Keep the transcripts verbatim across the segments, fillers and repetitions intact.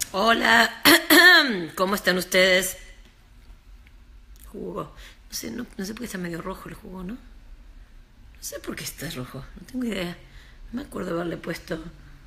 Hola, ¿cómo están ustedes? Jugo. No sé, no, no sé por qué está medio rojo el jugo, ¿no? No sé por qué está rojo, no tengo idea. No me acuerdo haberle puesto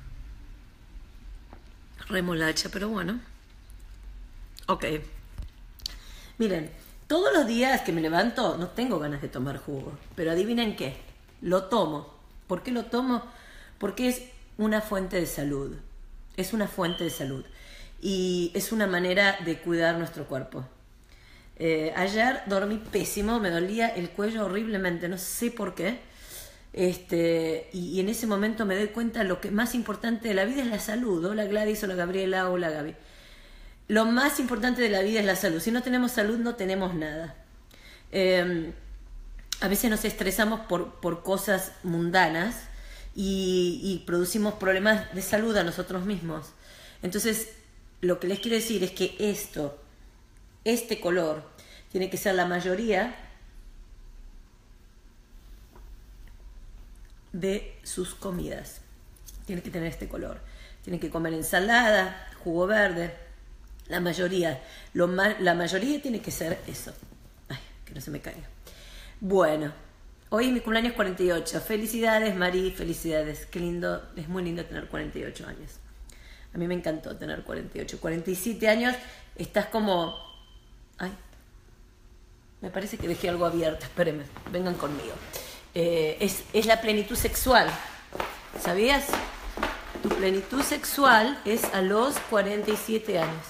remolacha, pero bueno. Ok. Miren, todos los días que me levanto no tengo ganas de tomar jugo, pero adivinen qué, lo tomo. ¿Por qué lo tomo? Porque es una fuente de salud. Es una fuente de salud. Y es una manera de cuidar nuestro cuerpo. Eh, ayer dormí pésimo, me dolía el cuello horriblemente, no sé por qué. Este, y, y en ese momento me doy cuenta lo que más importante de la vida es la salud. Hola Gladys, hola Gabriela, hola Gaby. Lo más importante de la vida es la salud. Si no tenemos salud, no tenemos nada. Eh, a veces nos estresamos por, por cosas mundanas y, y producimos problemas de salud a nosotros mismos. Entonces, lo que les quiero decir es que esto, este color, tiene que ser la mayoría de sus comidas. Tiene que tener este color. Tienen que comer ensalada, jugo verde. La mayoría, lo ma la mayoría tiene que ser eso. Ay, que no se me caiga. Bueno, hoy es mi cumpleaños cuarenta y ocho. Felicidades, Mari, felicidades. Qué lindo, es muy lindo tener cuarenta y ocho años. A mí me encantó tener cuarenta y ocho. cuarenta y siete años, estás como... Ay, me parece que dejé algo abierto. Espérenme, vengan conmigo. Eh, es, es la plenitud sexual. ¿Sabías? Tu plenitud sexual es a los cuarenta y siete años.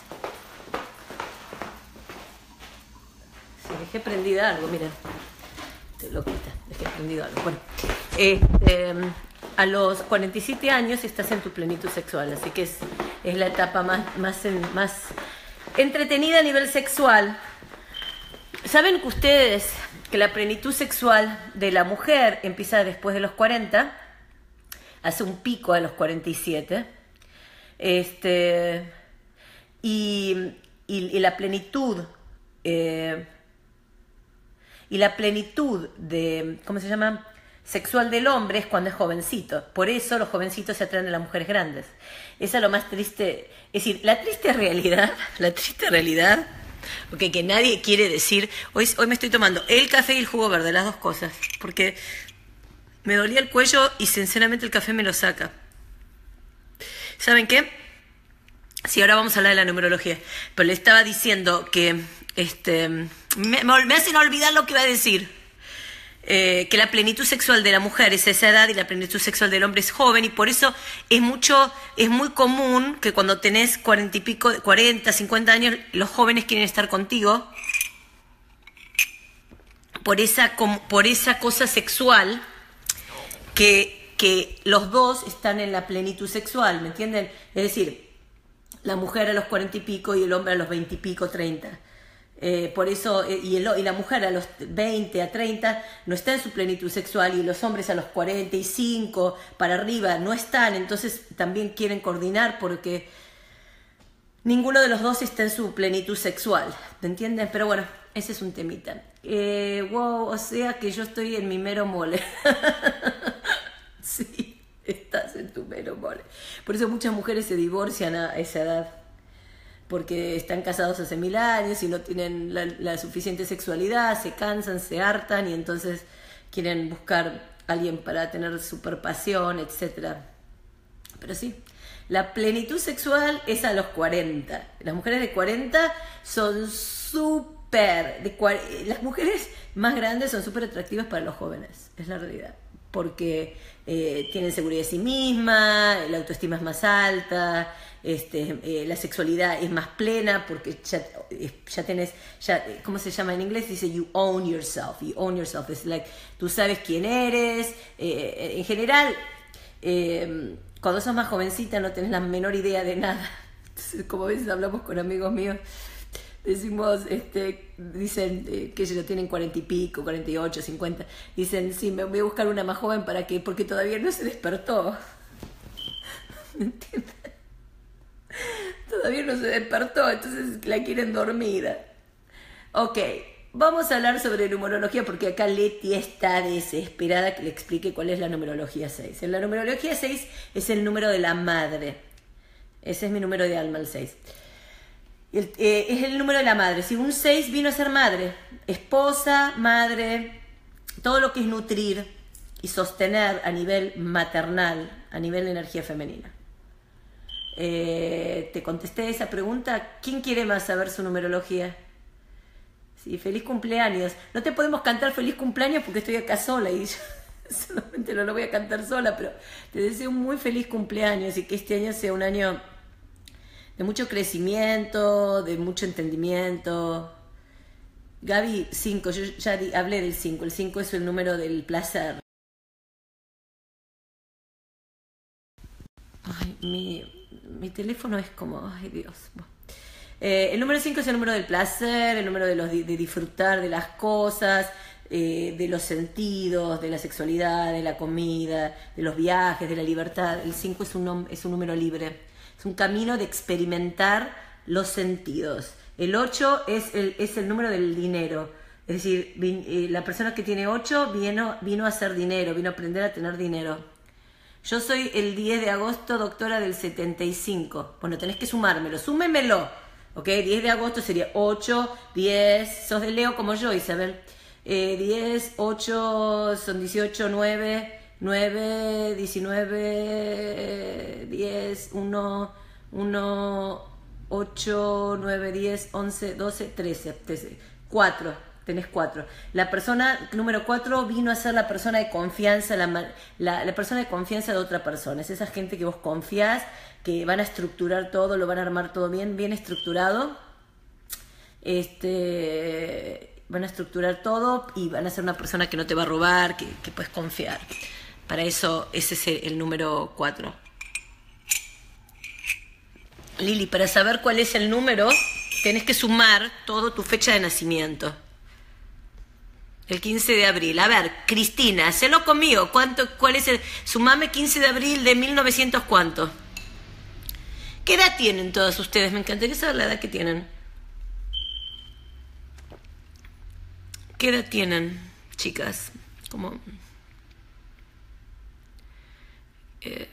Dejé prendida algo, miren. Estoy loquita, dejé prendido algo. Bueno, este, a los cuarenta y siete años estás en tu plenitud sexual, así que es, es la etapa más, más, más entretenida a nivel sexual. ¿Saben que ustedes que la plenitud sexual de la mujer empieza después de los cuarenta? Hace un pico a los cuarenta y siete. Este, y, y, y la plenitud... Eh, Y la plenitud de, ¿cómo se llama? Sexual del hombre es cuando es jovencito. Por eso los jovencitos se atraen a las mujeres grandes. Esa es lo más triste. Es decir, la triste realidad, la triste realidad, porque que nadie quiere decir, hoy, hoy me estoy tomando el café y el jugo verde, las dos cosas, porque me dolía el cuello y sinceramente el café me lo saca. ¿Saben qué? Sí, ahora vamos a hablar de la numerología, pero le estaba diciendo que este, me, me hacen olvidar lo que iba a decir, eh, que la plenitud sexual de la mujer es esa edad y la plenitud sexual del hombre es joven, y por eso es mucho, es muy común que cuando tenés cuarenta y pico, cuarenta, cincuenta años, los jóvenes quieren estar contigo por esa, por esa cosa sexual que, que los dos están en la plenitud sexual, ¿me entienden? Es decir, la mujer a los cuarenta y pico y el hombre a los veinte y pico, treinta. Eh, por eso, eh, y, el, y la mujer a los veinte a treinta no está en su plenitud sexual, y los hombres a los cuarenta y cinco para arriba no están, entonces también quieren coordinar porque ninguno de los dos está en su plenitud sexual, ¿me entienden? Pero bueno, ese es un temita. Eh, wow, o sea que yo estoy en mi mero mole. Sí. Estás en tu mero mole. Por eso muchas mujeres se divorcian a esa edad, porque están casados hace mil años y no tienen la, la suficiente sexualidad, se cansan, se hartan y entonces quieren buscar a alguien para tener super pasión, etcétera. Pero sí, la plenitud sexual es a los cuarenta. Las mujeres de cuarenta son súper... De, las mujeres más grandes son súper atractivas para los jóvenes, es la realidad. Porque eh, tienen seguridad de sí misma, la autoestima es más alta, este, eh, la sexualidad es más plena, porque ya, ya tenés, ya, ¿cómo se llama en inglés? Dice you own yourself, you own yourself, es like, tú sabes quién eres, eh, en general, eh, cuando sos más jovencita no tenés la menor idea de nada. Entonces, como a veces hablamos con amigos míos, decimos, este, dicen eh, que ellos tienen cuarenta y pico, cuarenta y ocho, cincuenta, dicen, sí, me voy a buscar una más joven para que, porque todavía no se despertó. ¿Me entiendes? Todavía no se despertó, entonces la quieren dormida. Ok, vamos a hablar sobre numerología porque acá Leti está desesperada que le explique cuál es la numerología seis. En la numerología seis es el número de la madre. Ese es mi número de alma, el seis. El, eh, es el número de la madre. Si un seis vino a ser madre, esposa, madre, todo lo que es nutrir y sostener a nivel maternal, a nivel de energía femenina. Eh, te contesté esa pregunta. ¿Quién quiere más saber su numerología? Sí, feliz cumpleaños. No te podemos cantar feliz cumpleaños porque estoy acá sola y yo solamente no lo voy a cantar sola, pero te deseo un muy feliz cumpleaños y que este año sea un año de mucho crecimiento, de mucho entendimiento. Gaby, cinco, yo ya di, hablé del cinco. El cinco es el número del placer. Ay, mi, mi teléfono es como, ay Dios. Eh, el número cinco es el número del placer, el número de, los, de disfrutar de las cosas, eh, de los sentidos, de la sexualidad, de la comida, de los viajes, de la libertad. El cinco es un, es un número libre. Es un camino de experimentar los sentidos. El ocho es el, es el número del dinero. Es decir, vin, eh, la persona que tiene ocho vino, vino a hacer dinero, vino a aprender a tener dinero. Yo soy el diez de agosto, doctora del setenta y cinco. Bueno, tenés que sumármelo, súmemelo. ¿Ok? diez de agosto sería ocho, diez. Sos de Leo como yo, Isabel. Eh, diez, ocho, son dieciocho, nueve... nueve, diecinueve, diez, uno, uno, ocho, nueve, diez, once, doce, trece, cuatro, tenés cuatro. La persona número cuatro vino a ser la persona de confianza, la, la, la persona de confianza de otra persona. Es esa gente que vos confías, que van a estructurar todo, lo van a armar todo bien, bien estructurado. Este, van a estructurar todo y van a ser una persona que no te va a robar, que, que puedes confiar. Para eso, ese es el, el número cuatro. Lili, para saber cuál es el número, tenés que sumar todo tu fecha de nacimiento. El quince de abril. A ver, Cristina, hacelo conmigo. ¿Cuánto, cuál es el? Sumame quince de abril de mil novecientos, ¿cuánto? ¿Qué edad tienen todas ustedes? Me encantaría saber la edad que tienen. ¿Qué edad tienen, chicas? Como... Eh,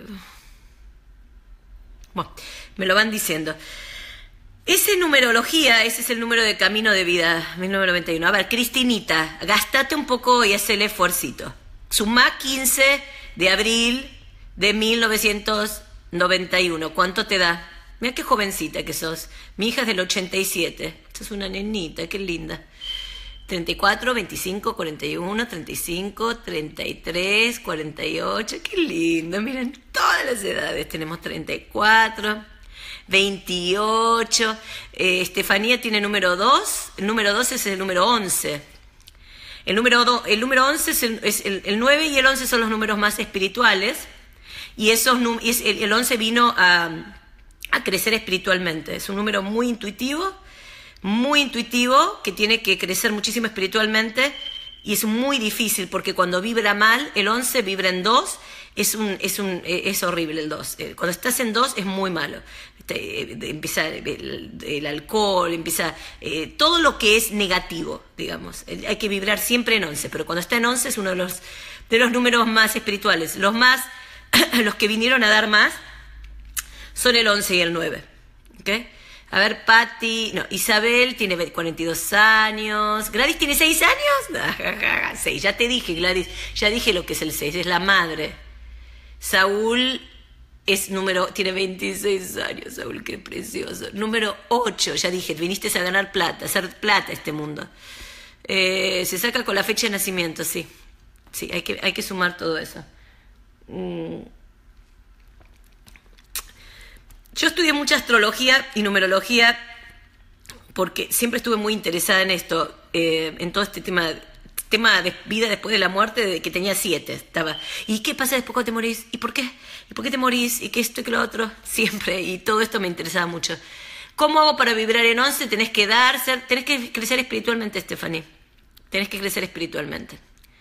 bueno, me lo van diciendo. Esa numerología, ese es el número de camino de vida, mil novecientos noventa y uno. A ver, Cristinita, gastate un poco y haz el esfuercito. Sumá quince de abril de mil novecientos noventa y uno. ¿Cuánto te da? Mira qué jovencita que sos. Mi hija es del ochenta y siete. Sos una nenita, qué linda. treinta y cuatro, veinticinco, cuarenta y uno, treinta y cinco, treinta y tres, cuarenta y ocho, qué lindo, miren, todas las edades, tenemos treinta y cuatro, veintiocho, eh, Estefanía tiene número dos, el número dos es el número once, el número, do, el número once es, el, es el, el nueve y el once son los números más espirituales, y esos, el, el once vino a, a crecer espiritualmente, es un número muy intuitivo, muy intuitivo, que tiene que crecer muchísimo espiritualmente y es muy difícil porque cuando vibra mal, el once vibra en dos, es, un, es, un, es horrible el dos. Cuando estás en dos es muy malo. Empieza el, el alcohol, empieza eh, todo lo que es negativo, digamos. Hay que vibrar siempre en once, pero cuando está en once es uno de los, de los números más espirituales. Los, más, los que vinieron a dar más son el once y el nueve. ¿Okay? A ver, Patti, no, Isabel tiene cuarenta y dos años. ¿Gladys tiene seis años? seis, ya te dije, Gladys, ya dije lo que es el seis, es la madre. Saúl es número, tiene veintiséis años, Saúl, qué precioso. Número ocho, ya dije, viniste a ganar plata, a hacer plata este mundo. Eh, se saca con la fecha de nacimiento, sí. Sí, hay que, hay que sumar todo eso. Mm. Yo estudié mucha astrología y numerología porque siempre estuve muy interesada en esto, eh, en todo este tema, tema de vida después de la muerte, de que tenía siete. Estaba. ¿Y qué pasa después cuando te morís? ¿Y por qué? ¿Y por qué te morís? ¿Y qué esto y qué lo otro? Siempre. Y todo esto me interesaba mucho. ¿Cómo hago para vibrar en once? Tenés que dar, ser, tenés que crecer espiritualmente, Stephanie. Tenés que crecer espiritualmente.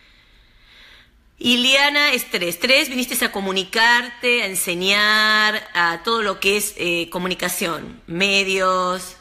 Y Liana es tres. Tres, viniste a comunicarte, a enseñar, a todo lo que es eh, comunicación, medios,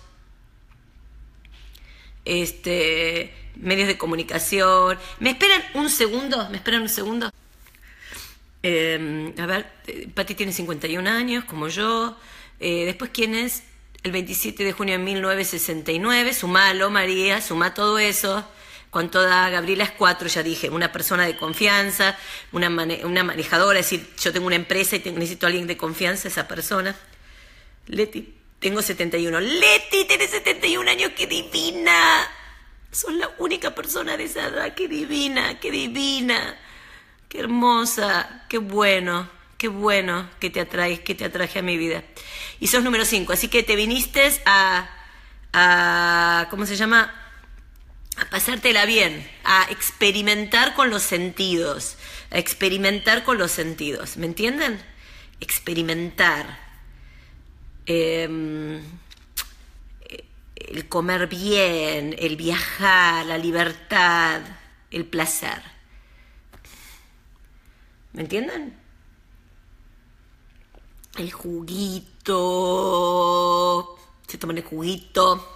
este, medios de comunicación. ¿Me esperan un segundo? ¿Me esperan un segundo? Eh, a ver, Pati tiene cincuenta y un años, como yo. Eh, después, ¿quién es? El veintisiete de junio de mil novecientos sesenta y nueve, sumalo, María, suma todo eso. ¿Cuánto da? Gabriela es cuatro, ya dije, una persona de confianza, una, mane una manejadora, es decir, yo tengo una empresa y tengo, necesito a alguien de confianza, esa persona. Leti, tengo setenta y uno. Leti, tenés setenta y un años, qué divina. Sos la única persona de esa edad, qué divina, qué divina, qué hermosa, qué bueno, qué bueno que te atraes, que te atraje a mi vida. Y sos número cinco, así que te viniste a, a ¿cómo se llama? A pasártela bien, a experimentar con los sentidos, a experimentar con los sentidos, ¿me entienden? Experimentar. Eh, el comer bien, el viajar, la libertad, el placer. ¿Me entienden? El juguito, se toman el juguito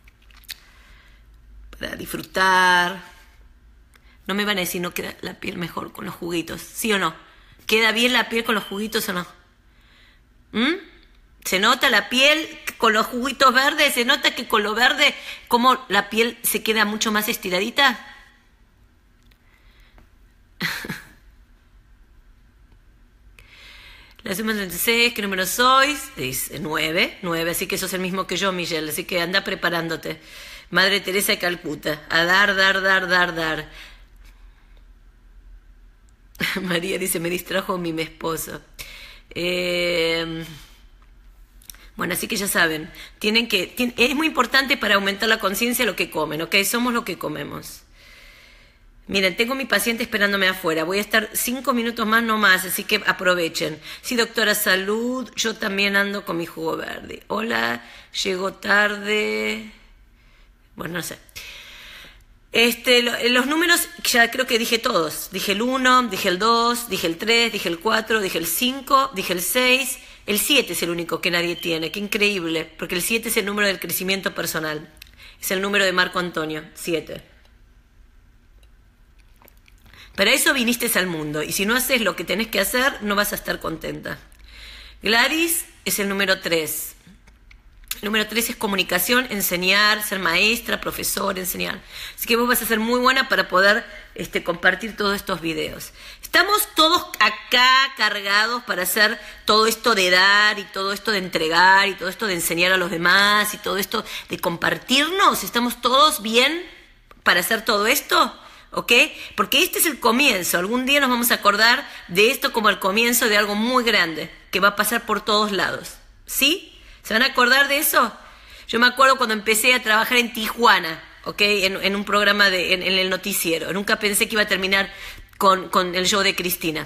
para disfrutar. No me van a decir, no queda la piel mejor con los juguitos, ¿sí o no? ¿Queda bien la piel con los juguitos o no? ¿Mm? ¿Se nota la piel con los juguitos verdes? ¿Se nota que con lo verde, como la piel se queda mucho más estiradita? La suma treinta y seis, ¿qué número sois? Dice nueve, nueve, así que sos el mismo que yo, Michelle, así que anda preparándote. Madre Teresa de Calcuta, a dar, dar, dar, dar, dar. María dice, me distrajo mi esposo. Eh... Bueno, así que ya saben, tienen que, tienen, es muy importante para aumentar la conciencia lo que comen, ¿ok? Somos lo que comemos. Miren, tengo a mi paciente esperándome afuera, voy a estar cinco minutos más, no más, así que aprovechen. Sí, doctora, salud, yo también ando con mi jugo verde. Hola, llego tarde. Bueno, no sé. Este, lo, los números, ya creo que dije todos. Dije el uno, dije el dos, dije el tres, dije el cuatro, dije el cinco, dije el seis. El siete es el único que nadie tiene, qué increíble, porque el siete es el número del crecimiento personal. Es el número de Marco Antonio, siete. Para eso viniste al mundo, y si no haces lo que tenés que hacer, no vas a estar contenta. Gladys es el número tres. El número tres es comunicación, enseñar, ser maestra, profesor, enseñar. Así que vos vas a ser muy buena para poder este, compartir todos estos videos. Estamos todos acá cargados para hacer todo esto de dar y todo esto de entregar y todo esto de enseñar a los demás y todo esto de compartirnos. ¿Estamos todos bien para hacer todo esto? ¿Ok? Porque este es el comienzo. Algún día nos vamos a acordar de esto como el comienzo de algo muy grande que va a pasar por todos lados. ¿Sí? ¿Se van a acordar de eso? Yo me acuerdo cuando empecé a trabajar en Tijuana, ¿ok? En, en un programa de, en, en el noticiero. Nunca pensé que iba a terminar con, con el show de Cristina.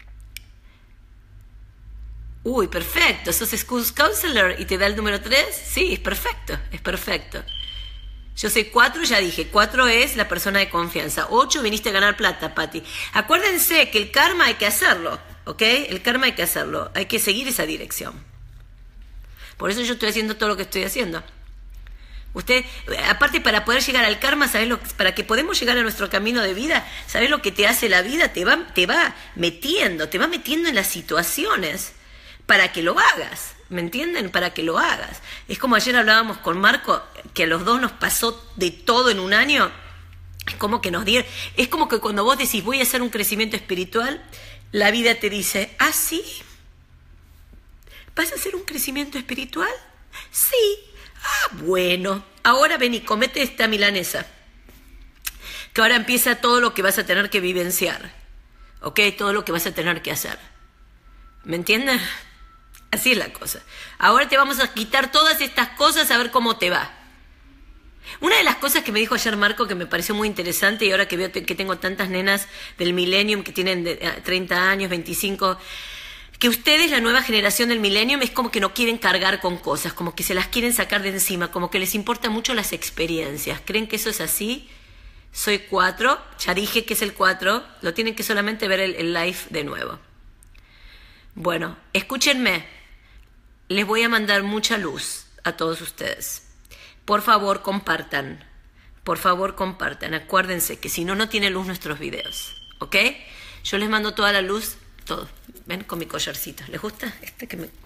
Uy, perfecto. ¿Sos School Counselor y te da el número tres? Sí, es perfecto, es perfecto. Yo soy cuatro, ya dije. Cuatro es la persona de confianza. Ocho, viniste a ganar plata, Pati. Acuérdense que el karma hay que hacerlo, ¿ok? El karma hay que hacerlo. Hay que seguir esa dirección. Por eso yo estoy haciendo todo lo que estoy haciendo. Usted, aparte para poder llegar al karma, ¿sabes lo que, para que podamos llegar a nuestro camino de vida, ¿sabes lo que te hace la vida? Te va, te va metiendo, te va metiendo en las situaciones para que lo hagas, ¿me entienden? Para que lo hagas. Es como ayer hablábamos con Marco, que a los dos nos pasó de todo en un año. Es como que nos dieron, es como que cuando vos decís voy a hacer un crecimiento espiritual, la vida te dice, ¿ah, sí? ¿Vas a hacer un crecimiento espiritual? Sí. Ah, bueno. Ahora ven y comete esta milanesa. Que ahora empieza todo lo que vas a tener que vivenciar. ¿Ok? Todo lo que vas a tener que hacer. ¿Me entiendes? Así es la cosa. Ahora te vamos a quitar todas estas cosas a ver cómo te va. Una de las cosas que me dijo ayer Marco que me pareció muy interesante y ahora que veo que tengo tantas nenas del Millennium que tienen treinta años, veinticinco... que ustedes, la nueva generación del Millennium, es como que no quieren cargar con cosas, como que se las quieren sacar de encima, como que les importan mucho las experiencias. ¿Creen que eso es así? Soy cuatro, ya dije que es el cuatro, lo tienen que solamente ver el, el live de nuevo. Bueno, escúchenme, les voy a mandar mucha luz a todos ustedes. Por favor, compartan, por favor, compartan. Acuérdense que si no, no tiene luz nuestros videos, ¿ok? Yo les mando toda la luz. Todo. Ven con mi collarcito. ¿Les gusta? Este que me,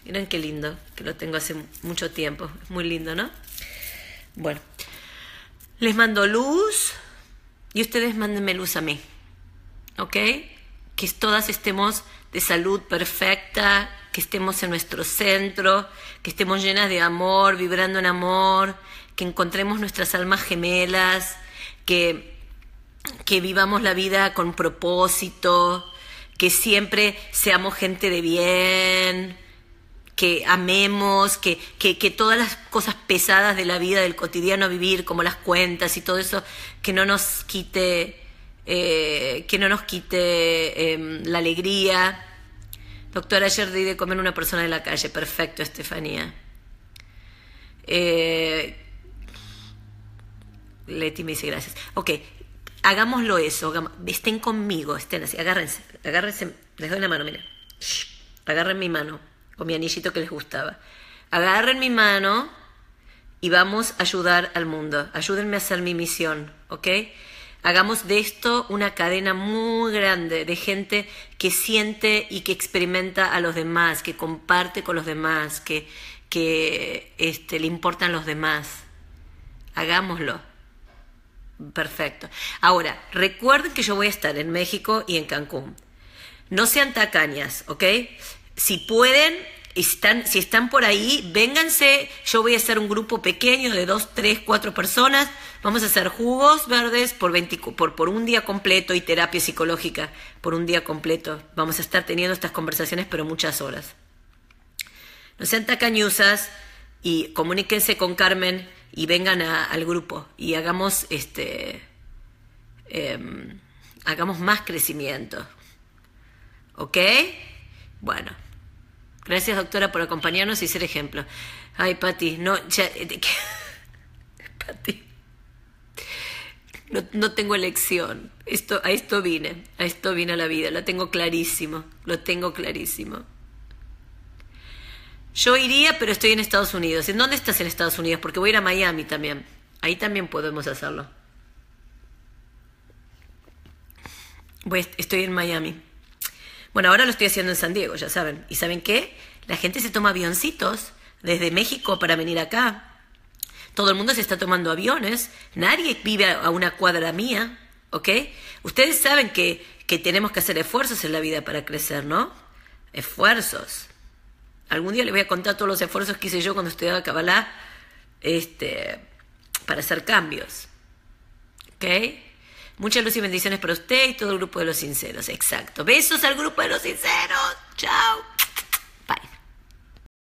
Miren qué lindo, que lo tengo hace mucho tiempo. Es muy lindo, ¿no? Bueno, les mando luz y ustedes mándenme luz a mí, ¿ok? Que todas estemos de salud perfecta, que estemos en nuestro centro, que estemos llenas de amor, vibrando en amor, que encontremos nuestras almas gemelas, que, que vivamos la vida con propósito, que siempre seamos gente de bien, que amemos, que, que, que todas las cosas pesadas de la vida, del cotidiano vivir, como las cuentas y todo eso, que no nos quite, eh, que no nos quite eh, la alegría. Doctora, ayer di de comer a una persona en la calle. Perfecto, Estefanía. Eh, Leti me dice gracias. Ok, hagámoslo eso, hagamos, estén conmigo, estén así, agárrense, agárrense, les doy la mano, miren. Shh, agarren mi mano. Con mi anillito que les gustaba. Agarren mi mano y vamos a ayudar al mundo. Ayúdenme a hacer mi misión, ¿ok? Hagamos de esto una cadena muy grande de gente que siente y que experimenta a los demás, que comparte con los demás, que, que este, le importan los demás. Hagámoslo. Perfecto. Ahora, recuerden que yo voy a estar en México y en Cancún. No sean tacañas, ¿ok? Si pueden, están, si están por ahí, vénganse. Yo voy a hacer un grupo pequeño de dos, tres, cuatro personas. Vamos a hacer jugos verdes por, veinte, por, por un día completo y terapia psicológica por un día completo. Vamos a estar teniendo estas conversaciones, pero muchas horas. No sean tacañuzas y comuníquense con Carmen y vengan a, al grupo y hagamos, este, eh, hagamos más crecimiento. ¿Ok? Bueno. Gracias, doctora, por acompañarnos y ser ejemplo. Ay, Pati, no, ya, Pati, no, no tengo elección. Esto, a esto vine, a esto vine a la vida. Lo tengo clarísimo, lo tengo clarísimo. Yo iría, pero estoy en Estados Unidos. ¿En dónde estás en Estados Unidos? Porque voy a ir a Miami también. Ahí también podemos hacerlo. Voy, estoy en Miami. Bueno, ahora lo estoy haciendo en San Diego, ya saben. ¿Y saben qué? La gente se toma avioncitos desde México para venir acá. Todo el mundo se está tomando aviones. Nadie vive a una cuadra mía, ¿ok? Ustedes saben que, que tenemos que hacer esfuerzos en la vida para crecer, ¿no? Esfuerzos. Algún día les voy a contar todos los esfuerzos que hice yo cuando estudiaba Kabbalah, este, para hacer cambios, ¿ok? Muchas luz y bendiciones para usted y todo el grupo de los sinceros. Exacto. Besos al grupo de los sinceros. Chao.